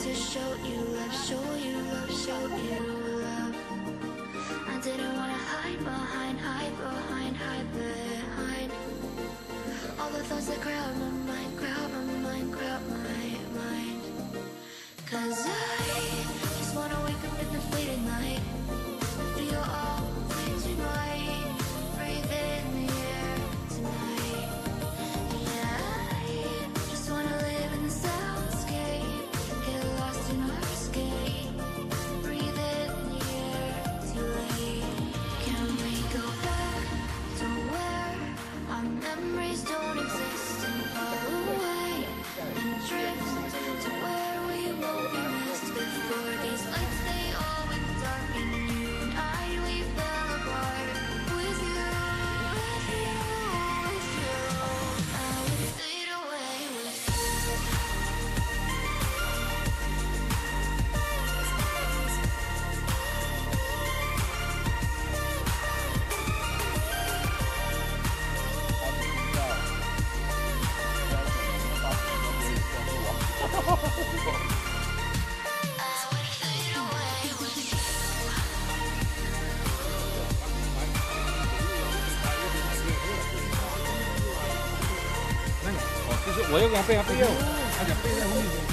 to show you love, show you love, show you love. I didn't wanna hide behind, hide behind, hide behind all the thoughts that crowd my mind, crowd my mind, crowd my mind. 'Cause I just wanna wake up in the fading light, feel all things we might, breathe in the air tonight. Yeah, I just wanna live in the soundscape, get lost in our escape, breathe in the air too late. Can we go back to where our memories don't exist and fall away and drift to where we won't be missed before these lights they all went dark and you and I we fell apart. With you, with you, with you, I would fade away with you. I would fade away with you. 就是我要给他背，他背要，他想背在后面。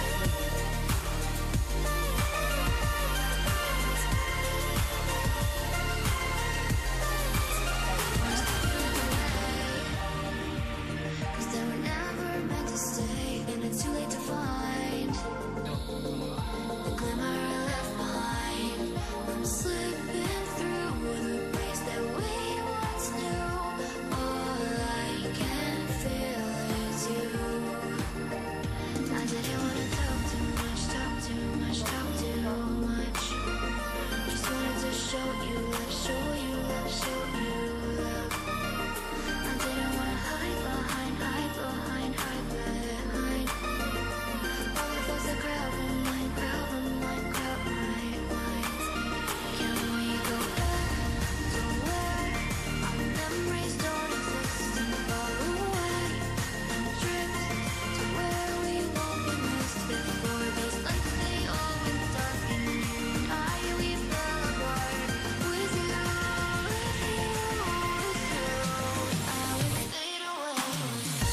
'Cause they were never meant to stay, and it's too late to find the glimmer I left behind. I'm slipping through the place that we once knew. All I can feel is you. I didn't wanna talk too much, talk too much, talk too much. Just wanted to show you love, show you love, show you love. I didn't wanna hide behind, hide behind, hide behind all the thoughts that crowd my mind, crowd my mind, crowd my mind. Can we go back to where our memories don't exist and fall away and drift to where we won't be missed before these lights they all went dark and you and I we fell apart. With you, with you, with you, I would fade away with you.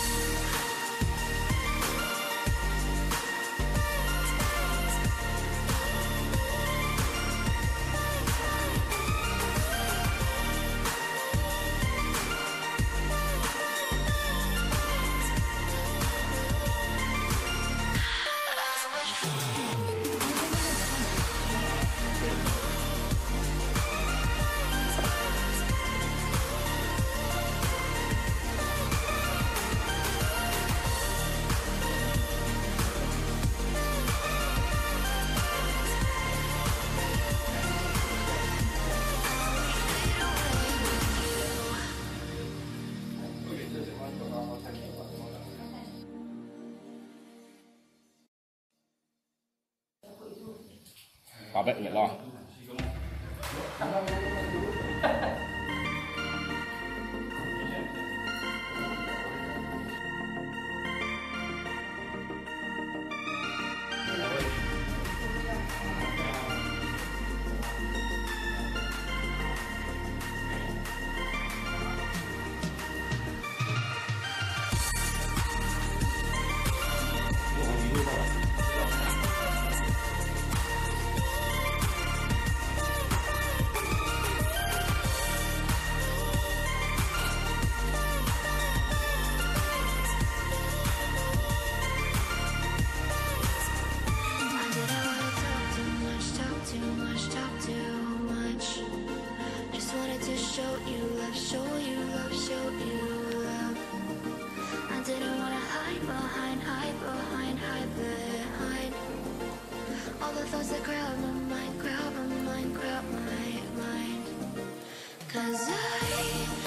Bảo vệ lại lo. Show you love, show you love, show you love. I didn't wanna hide behind, hide behind, hide behind all the thoughts that crowd my mind, crowd my mind, crowd my mind. 'Cause I